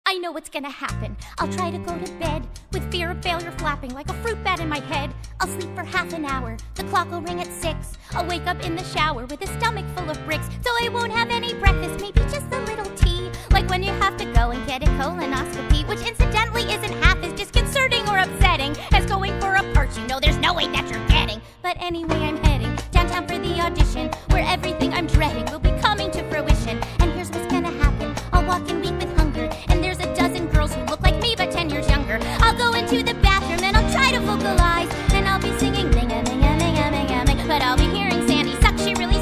I know what's gonna happen. I'll try to go to bed with fear of failure flapping like a fruit bat in my head. I'll sleep for half an hour. The clock will ring at 6. I'll wake up in the shower with a stomach full of bricks. So I won't have any breakfast, maybe just a little tea. Like when you have to go and get a colonoscopy, which incidentally isn't half as disconcerting or upsetting as going for a perch you know there's no way that you're getting. But anyway, I'm heading downtown for the audition, where everything I'm dreading will be coming to fruition. And here's what's gonna happen. I'll walk in weak with hunger, and there's a dozen girls who look like me but 10 years younger. I'll go into the bathroom and I'll try to vocalize, and I'll be singing ling-a-ling-a-ling-a-ling-a-ling. But I'll be hearing Sandy sucks, she really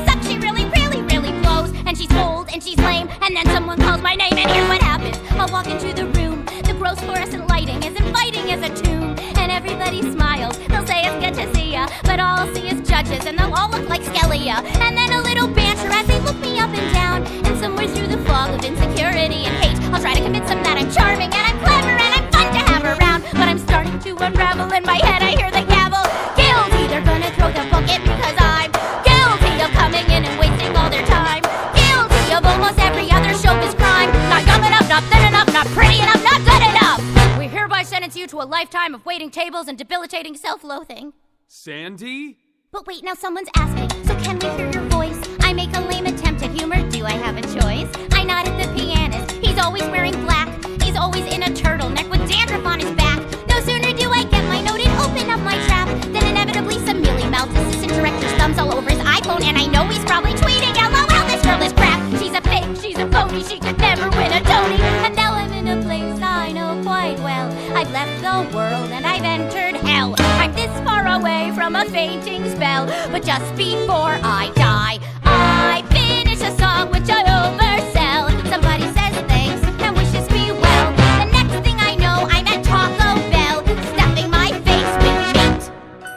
blows, and she's old and she's lame, and then someone calls my name, and here's what happens. I'll walk into the room, the gross fluorescent lighting is inviting as a tomb, and everybody smiles, they'll say it's good to see ya, but all I'll see is judges, and they'll all look like Scalia. And then a little banter as they look me up and down, and somewhere through the fog of insecurity and hate, I'll try to convince them that I'm charming and I'm clever and I'm fun to have around. But I'm starting to unravel, in my head I hear the gavel. Guilty, they're gonna throw the book at me because I'm guilty of coming in and wasting all their time. Guilty of almost every other showbiz crime. Not young enough, not thin enough, not pretty enough, not good enough. We hereby sentence you to a lifetime of waiting tables and debilitating self-loathing. Sandy? But wait, now someone's asking, so can we hear your voice? I make a lame attempt at humor, do I have a choice? I nod at the pianist, he's always wearing black. He's always in a turtleneck with dandruff on his back. No sooner do I get my note and open up my trap than inevitably some mealy-mouthed assistant director's thumbs all over his iPhone, and I know he's probably tweeting, LOL, this girl is crap. She's a fake, she's a phony, she could never win a Tony. And now I'm in a place I know quite well. I've left the world and I've entered hell. I'm this far away from a fainting spell, but just before I die, I finish a song which I oversell. Somebody says thanks and wishes me well. The next thing I know, I'm at Taco Bell, stuffing my face with meat.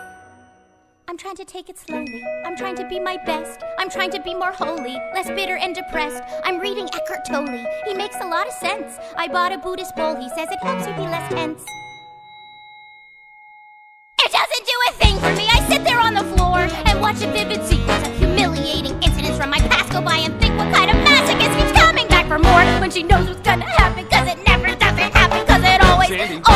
I'm trying to take it slowly, I'm trying to be my best, I'm trying to be more holy, less bitter and depressed. I'm reading Eckhart Tolle, he makes a lot of sense. I bought a Buddhist bowl, he says it helps you be less tense. It doesn't do a thing for me. I sit there on the floor and watch a vivid sequence of humiliating incidents from my past go by and think, what kind of masochist keeps coming back for more when she knows what's gonna happen, cause it never doesn't happen, cause it always, Sandy.